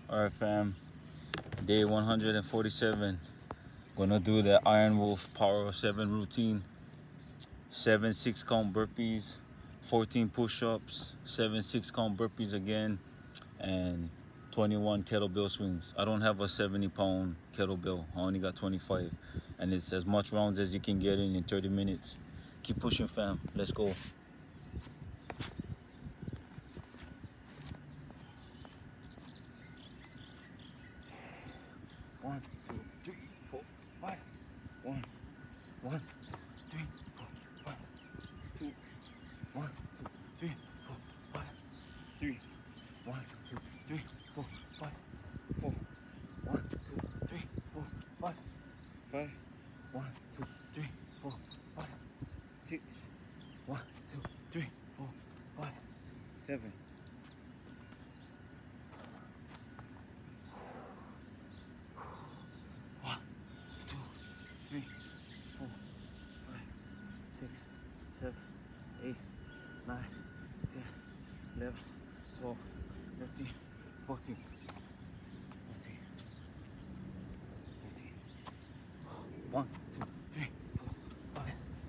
All right, fam. Day 147. Gonna do the Iron Wolf Power of 7 routine. 7 6-count burpees, 14 push-ups, 7 6-count burpees again, and 21 kettlebell swings. I don't have a 70-pound kettlebell. I only got 25, and it's as much rounds as you can get in 30 minutes. Keep pushing, fam. Let's go. One, two, three, four, five. One, two, three, four, five. Two, one, two, three, four, five. Three, one, two, three, four, five. Four, one, two, three, four, five. Five, one, two, three, four, five. Six, one, two, three, four, five. Seven. 3, 4, 5, 6, 7, 8, 9, 10, 11, 12, 13, 14. 1, 2, 3, 4, 5.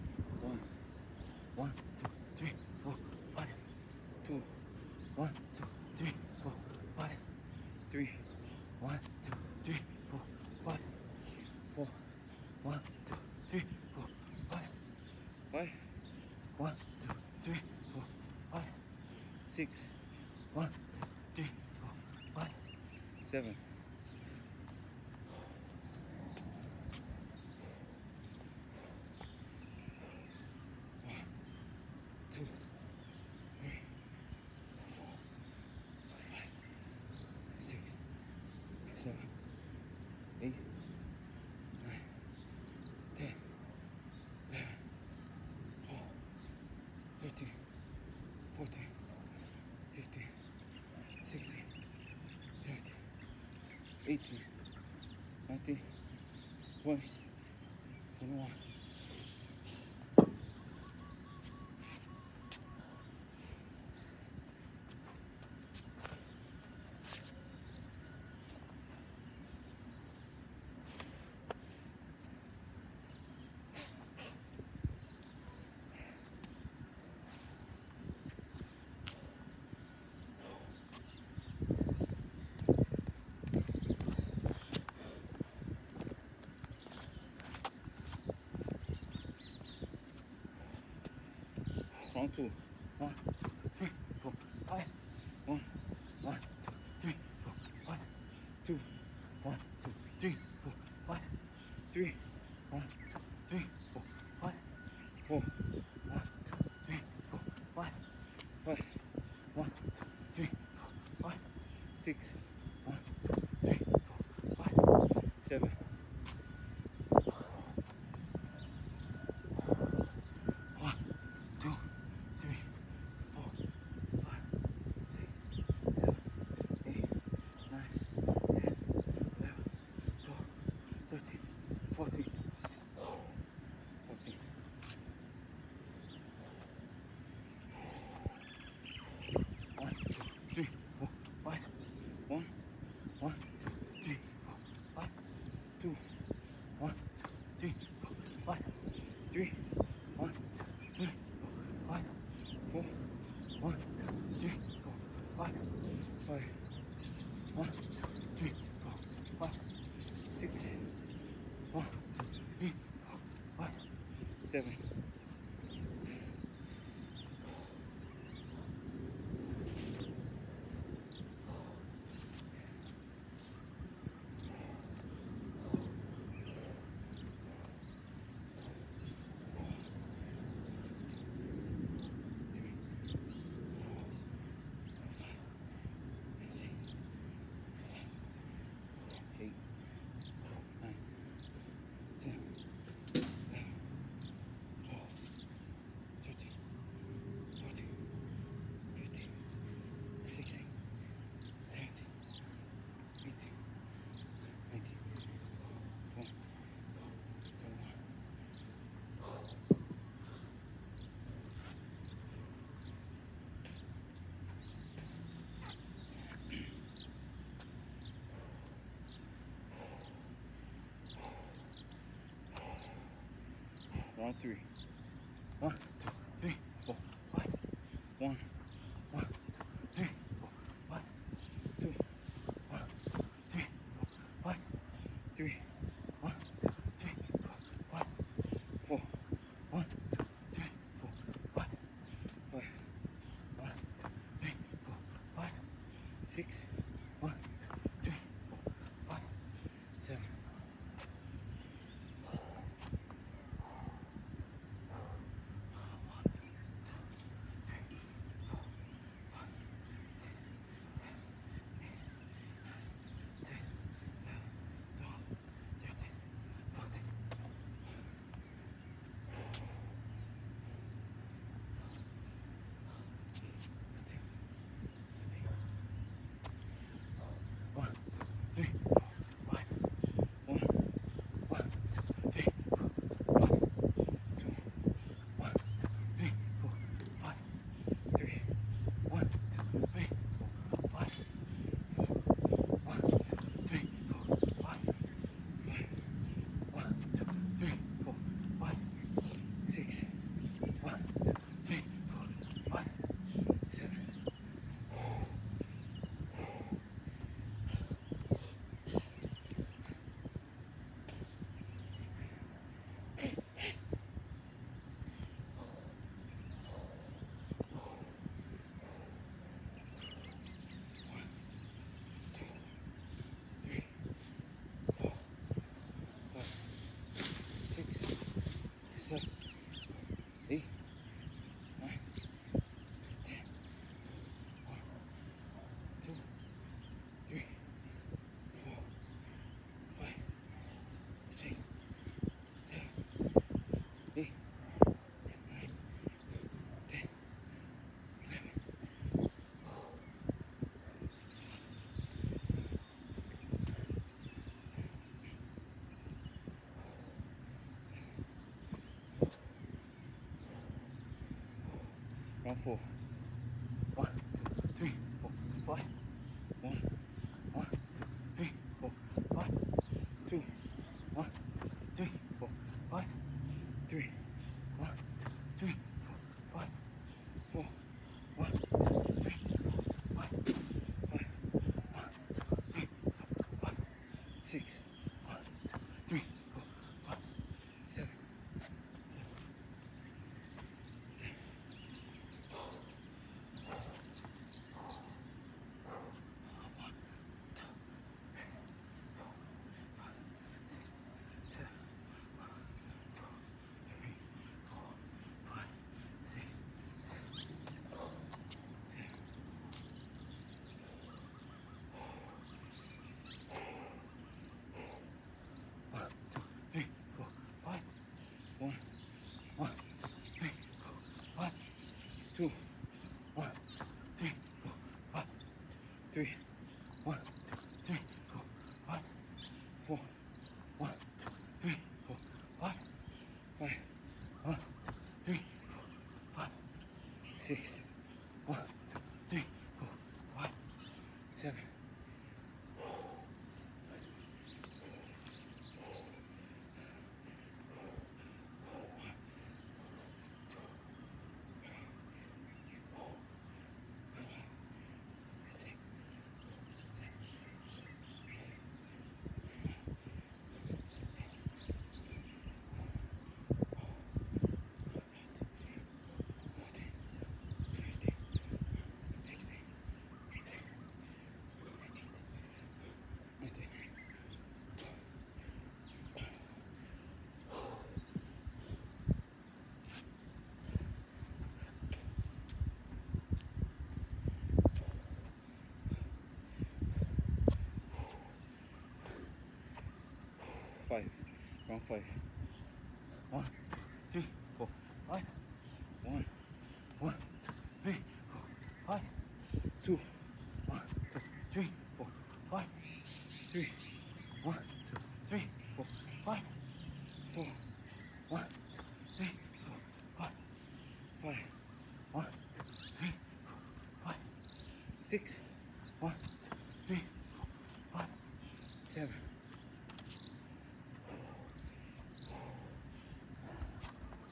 1, 2, 3, 4, 5. 2, 1, 2, 3, 4, 5. 3, 1, 2, 3, 4, 5. 4, 1, 2, 3, 4, 5. 5. 1, 2, 3, 4, 5. 6. 1, 2, 3, 4, 5. 7. 2, 3, 4, 5, 6, 7, 8, 9, 10, 11, 12, 13, 14, 15, 16, 17, 18, 19, 20, 21. Round 2. 1, 2, 3, 4, 5. 1, 2, 3, 4, 5. 2, 1, 2, 3, 4, 5. 3, 1, 2, 3, 4, 5. 4, 1, 2, 3, 4, 5. 5, 1, 2, 3, 4, 5. 6, 1, 2, 3, 4, 5. 7. 1, 2, 3, 4, 5, 6, 7, 8, 9, 10, 11, 12, 13, 14. 14. 1, 2, 3, 4, 5. 1, 1, 2, 3, 4, 5. 2, 1, 2, 3, 4, 5. 3, 1, 2, 3, 4, 5. 4, 1, 2, 3, 4, 5. 5, 1, 2, 3, 4, 5. 6, 1, 2, 3, 4, 5. 7. 8, Round 3. 1, 2, 3, 4, 5. 1, 1, 2, 3, 4, 5. 2, 1, 2, 3, 4, 5. 3, 1, 2, 3, 4, 5. 4, 1, 2, 3, 4, 5. 5, 1, 2, 3, 4, 5. 6, 1, 2, 3, 4, 5. 7. Round 4. 1, 2, 3, 4, 5. 1, 1, 2, 3, 4, 5. 2, 1, 2, 3, 4, 5. 3, 1, 2, 3, 4, 5. 4, 1, 2, 3, 4, 5. 5, 1, 2, 3, 4, 5. 6, 1, 2, 3, 4, 5. 7. 2, 1, 2, 3, 4, 5. 3, 1, 2, 3, 4, 5. 4, 1, 2, 3, 4, 5. 5, 1, 2, 3, 4, 5. 6, 1, 2, 3, 4, 5. 7. 5. Round 5. 1, 2, 3, 4, 5. 1, 1, 2, 3, 4, 5. 2, 1, 2, 3, 4, 5. 3, 1, 2, 3, 4, 5. 4, 1, 2, 3, 4, 5. 5, 1, 2, 3, 4, 5. 6, 1, 2, 3, 4, 5. 7.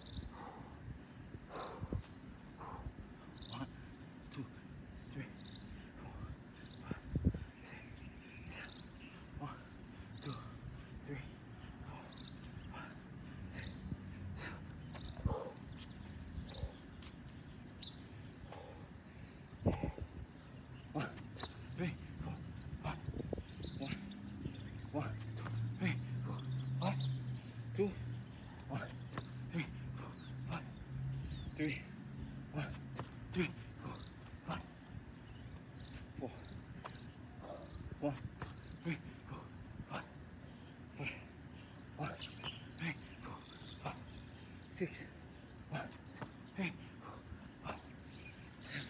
1, 2, 3, 4, 5, 2, 1, 2, 3, 4, 5, 3, 1, 2, 3, 4, 5, 4, 1, 2, 3, 4, 5, 5, 1, 2, 3, 4, 5, 6, 1, 2, 3, 4, 5, 7.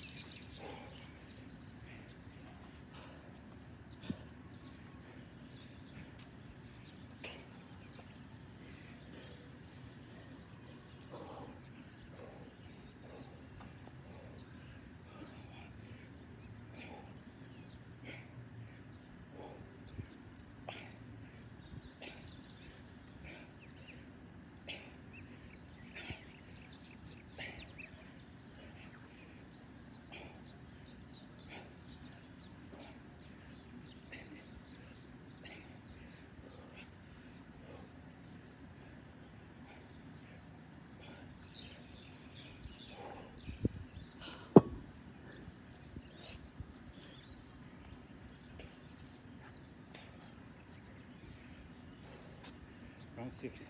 Round 6.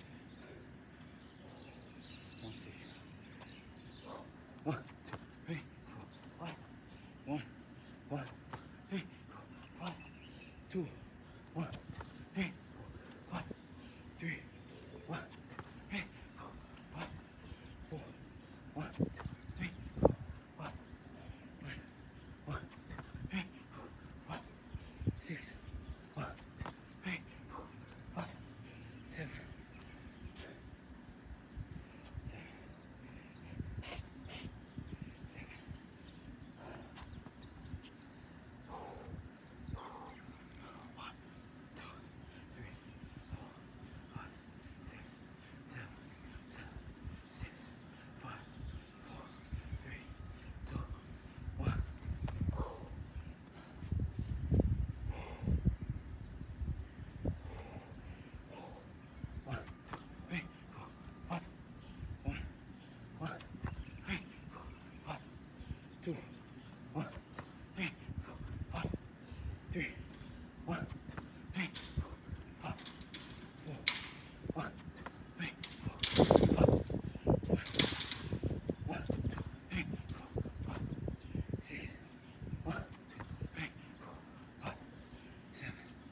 Round 6. 1, 2, 3, 4, 5. 1, 1, 2, 3, 4, 5. 2, 1, 2, 3, 4, 5. 3, 1, 2, 3, 4, 5. 4, 1, 2, 3, 4, 5. 5, 1, 2, 3, 4, 5. 6, 1, 2, 3, 4, 5. 7. 2, 1, 2, 3, 4, 5. 3, 1, 2, 3, 4, 5. 4, 1, 2, 3, 4, 5. 1, 2, 3, 4, 5. 6, 1, 2, 3, 4, 5. 7.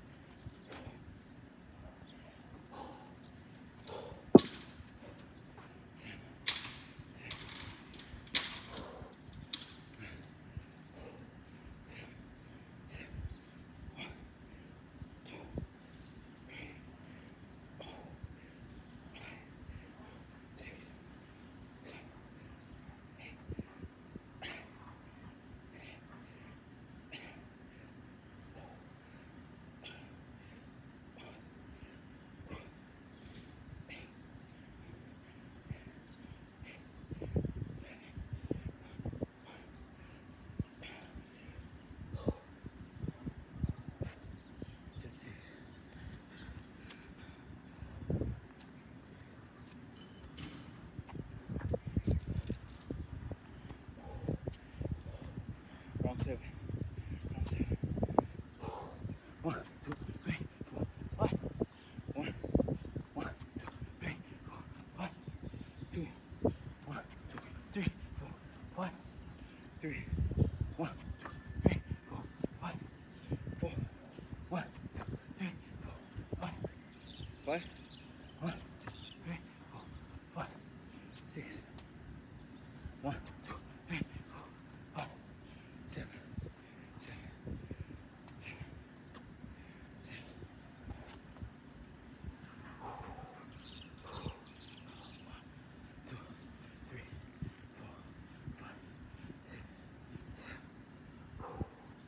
7. Round 7. 1, 2, 3, 4, 5. 1, 1, 2, 3, 4, 5. 2, 1, 2, 3, 4, 5. 3, 1, 2, 3, 4, 5. 4, 1, 2, 3, 4, 5. 5, 1, 2, 3, 4, 5. 6, 1, 2, 3, 4, 5. 7.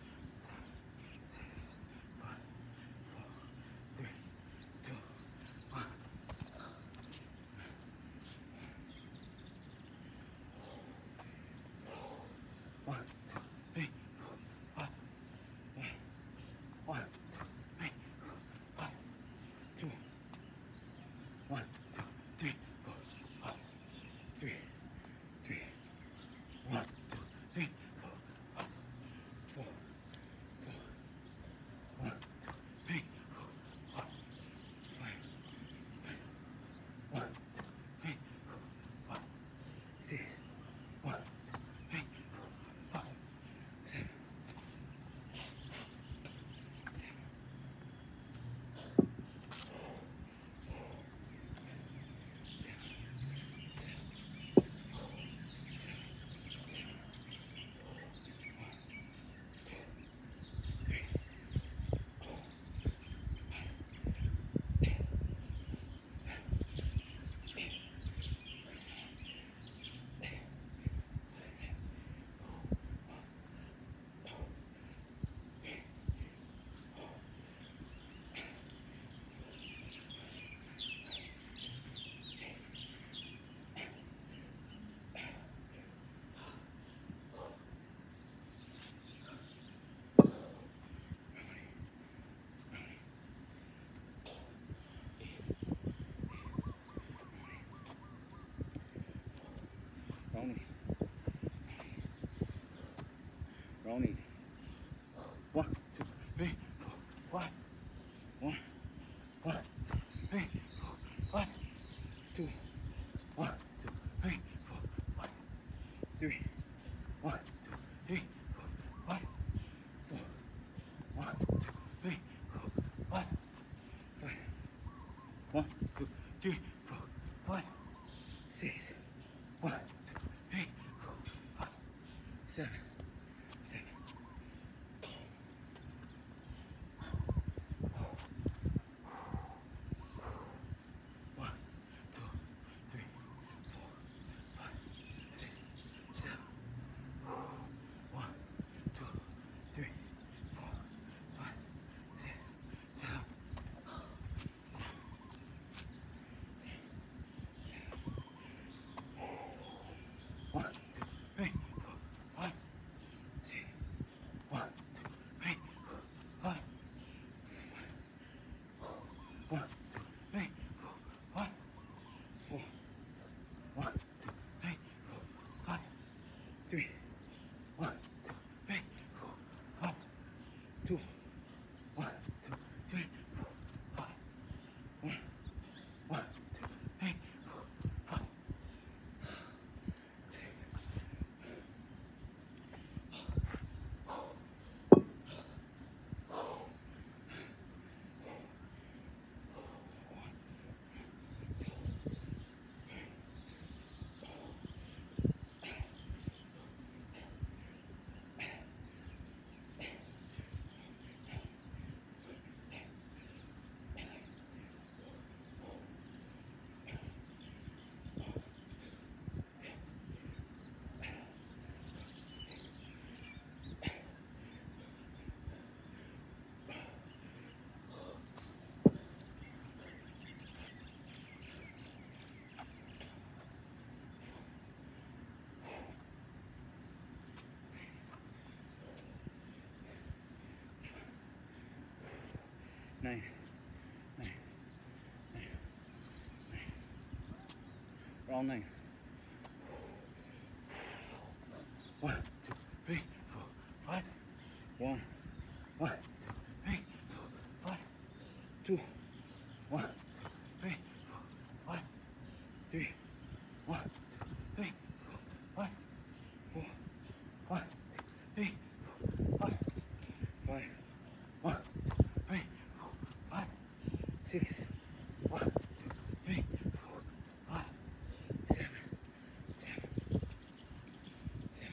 1, 9, 9, 9, 9. Round 9. 1, 2, 3, 4, 5. 1, 1, 2, 3, 4, 5. 2, 1, 2, 3, 4, 5. 3, 1, 2, 3, 4, 5. 4, 1, 2, 3, 4, 5. 5, 1, 2, 3, 4, 5. 6, 1, 2, 3, 4, 5. 7, 7, 7.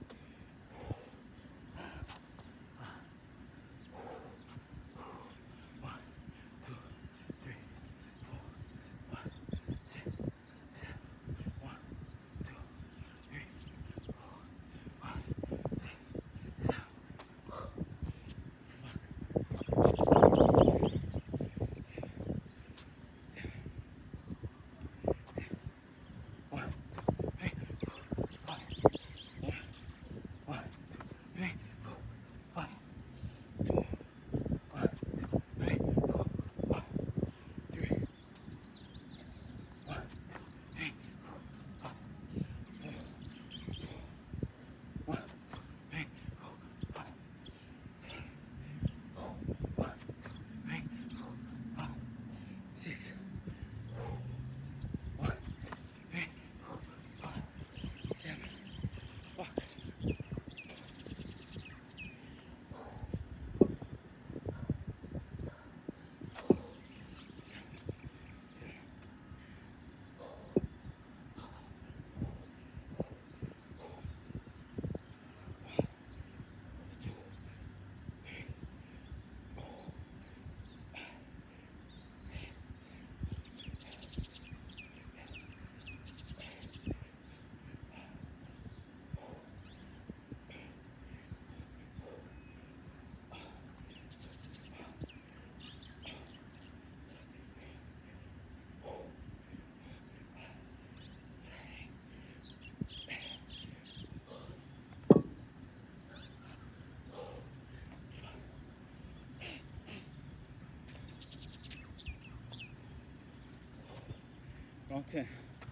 1, 2, 3, 4, 5, 6, 7. 1, 2, 3, 4, 5, 6, 7. 1, 2, 3, 4, 5. 1, 2, 3, 4, 5. 2, 1, 2, 3, 4, 5. 3, 1, 2, 3, 4, 5. 4, 1, 2, 3, 4, 5. 1, 2, 3, 4, 5. 6, 1, 2, 3, 4, 5. 7. Fuck. 7. Round 10.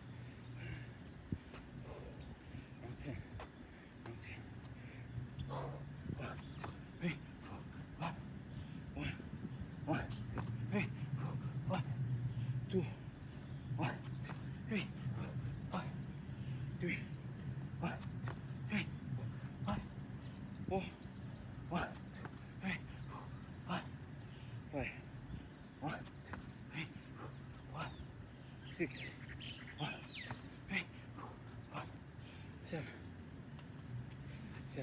Round 10. Round 10. 1, 2, 3, 4, 5. 1, 1, 2, 3, 4, 5. 2, 1, 2, 3, 4, 5. 3, 1, 2, 3, 4, 5. 4, 1, 2, 3, 4, 5. 5, 1, 2, 3, 4, 5. 6, 1, 2, 3, 4, 5. 7, 7.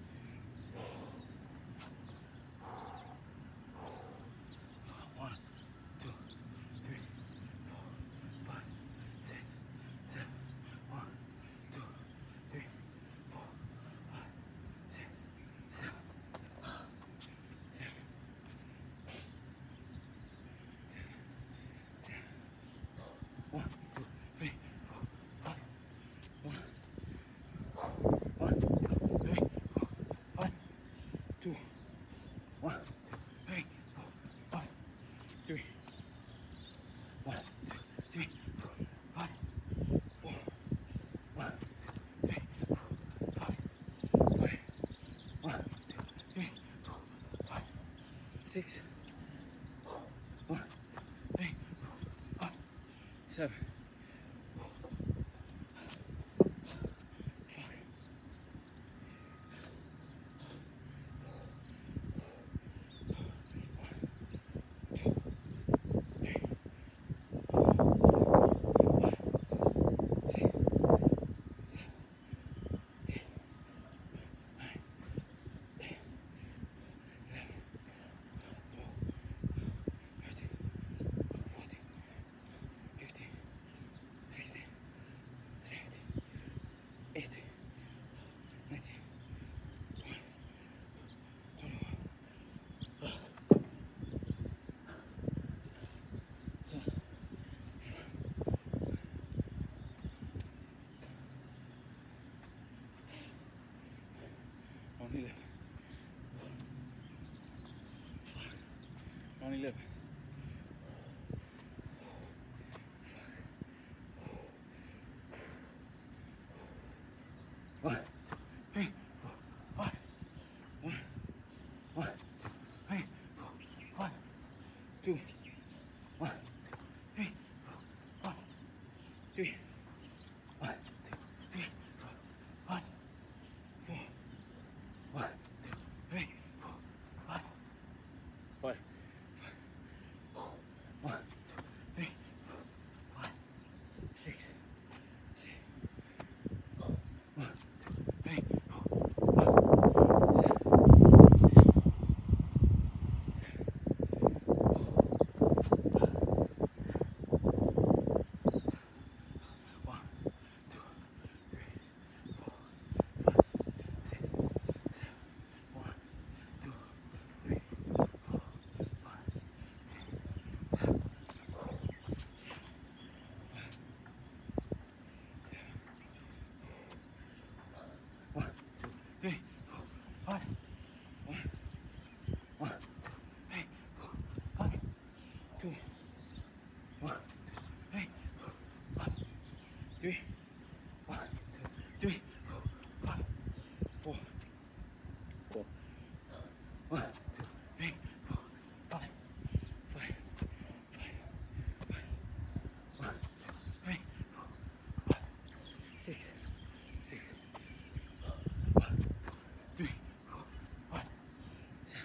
1, 2, 3, 4, 5, 6, 7. 1, 2, 3, 4, 5, 6, 7. 7. 1, 2, 3, 4, 5. 1, 1, 2, 3, 4, 5. 2, 1, 2, 3, 4, 5. 3, 1, 2, 3, 4, 5. 4, 1, 2, 3, 4, 5. 5, 1, 2, 3, 4, 5. 6, 1, 2, 3, 4, 5. 7. Fuck. 2, 3, 4, 5, 6, 7, 8, 9, 10, 11, 12, 13, 14, 15, Count 11. One, two, three, four, five. One, two, three, four, five. Two. One, two, three, four, five. Three. One, two, three, four, five. Four. One, two, three, four, five. Five. One, two, three, four, five. Six. Six. One, two, three, four, five. Seven. Three, four, five. One, two, three, four, five. Two. One, two, three, four, five. Three. One, two, three, four, five. Four. Four. One, two, three, four, five. Five. Five. Five. One, two, three, four, five. Six. Six. One, two, three, four, five, seven.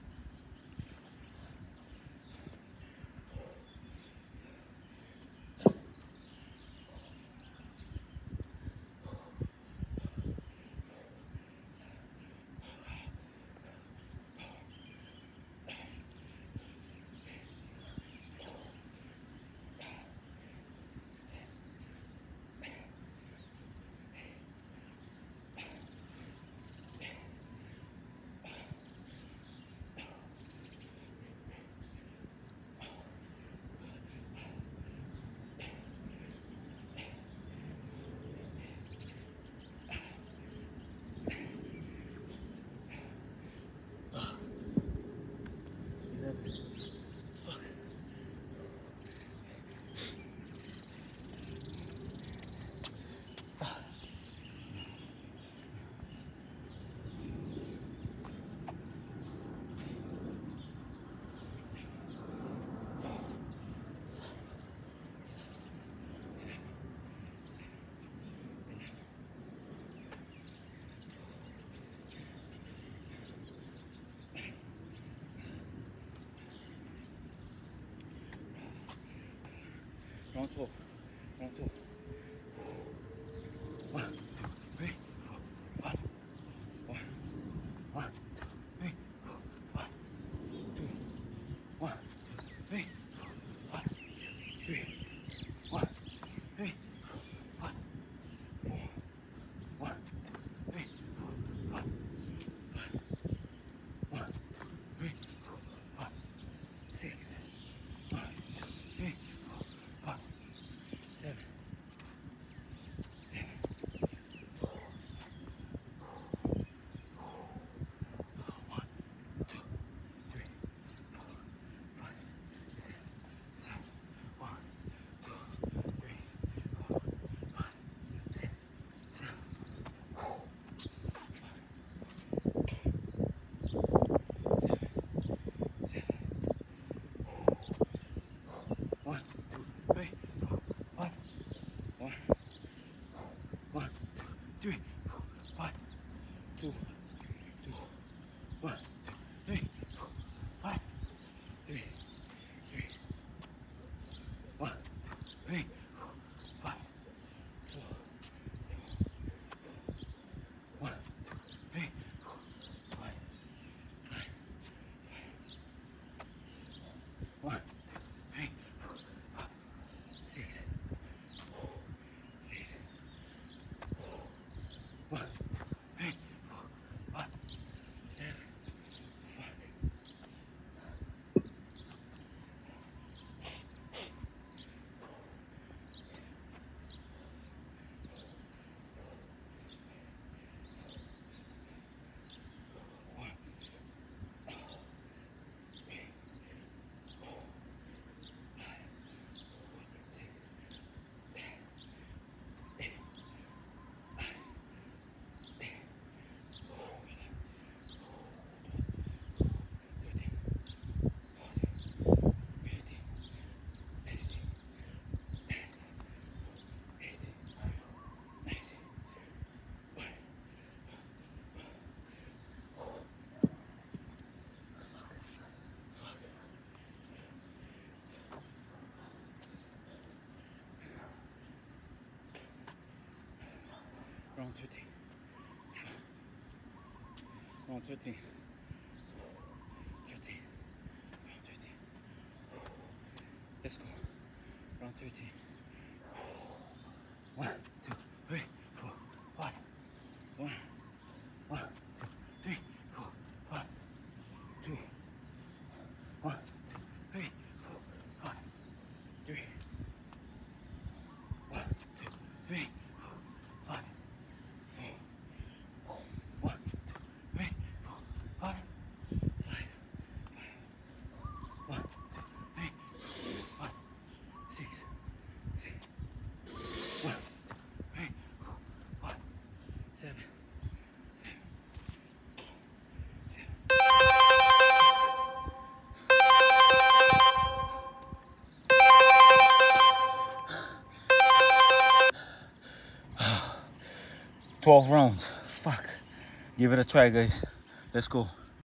Round 12. Round 12. One, two, three, four, five. One, two, three, four, five. Two. One, two, three, four, five. Three. One, three, four, five. Four. One, two, three, four, five. Five. One, two, three, four, five. Six. One, two, three, four, five. Seven. Seven. One, two, three, four, five, six, seven. One, two, three, four, five, six, seven. One, two, three, four, five. One, two, three, four, five. Two, two. One, two, three, four, five. Three, three. One, two, three, four, five. Four, four. One, two, three, four, five. Five, five. One, two, three, four, five. Six. Six. One, two, three, four, five, seven, five. One, three, Round 13. Round 13. 13. Round 13. Let's go. Round 13. 1, 2, 3, 4, 5. 1, 2, 3, 4, 5. 2. 1, 2, 3, 4, 5. 3. 1, 2, 3, 4, 5. 4. 1, 2, 3, 4, 5. 5. 1, 2, 3, 4, 5. 6. 6. 1, 2, 3, 4, 5. 7. 7. 7. 12 rounds. Fuck. Give it a try, guys. Let's go.